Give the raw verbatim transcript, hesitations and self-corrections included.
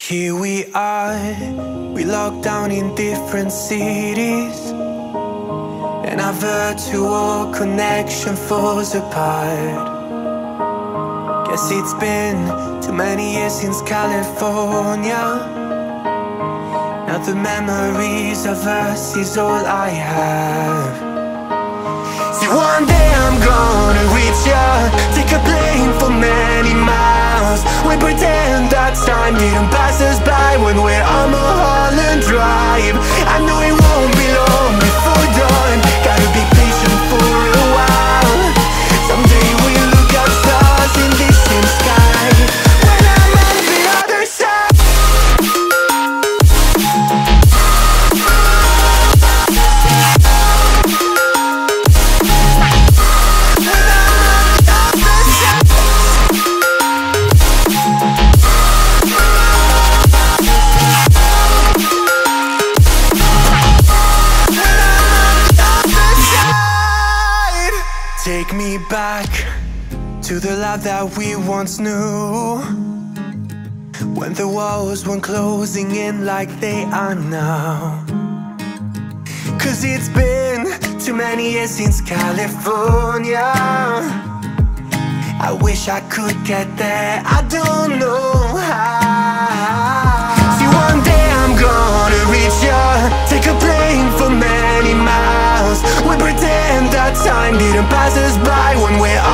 Here we are, we locked down in different cities, and our virtual connection falls apart. Guess it's been too many years since California. Now the memories of us is all I have. See, one day I'm gonna reach ya, take a plane for many miles. We pretend that time didn't pass us by when we're on Mulholland Drive. I know it won't be long before dawn, gotta be patient for a while. Someday we'll look at stars in this same sky when I'm on the other side. Take me back to the life that we once knew, when the walls weren't closing in like they are now. Cause it's been too many years since California. I wish I could get there, I don't know how. See, one day I'm gonna reach ya, take a plane for many miles. We pretend that time didn't pass us by when we're